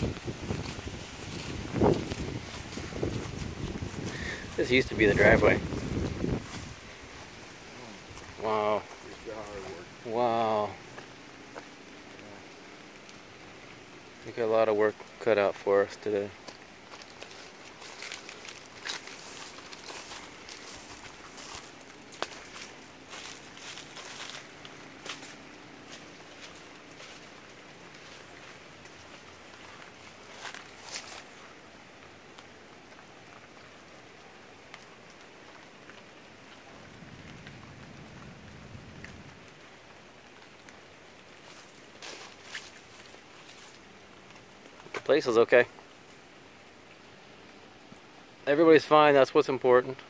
This used to be the driveway. Wow. Wow. We got a lot of work cut out for us today. The place is okay. Everybody's fine, that's what's important.